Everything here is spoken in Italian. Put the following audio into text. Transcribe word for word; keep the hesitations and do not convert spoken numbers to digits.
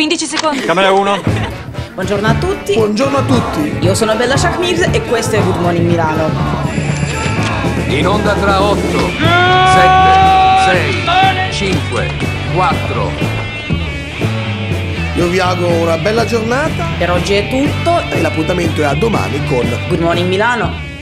quindici secondi. Camera uno. Buongiorno a tutti. Buongiorno a tutti. Io sono Bella Shakmir e questo è Good Morning Milano. In onda tra otto, sette, sei, cinque, quattro. Io vi auguro una bella giornata. Per oggi è tutto. E l'appuntamento è a domani con Good Morning Milano.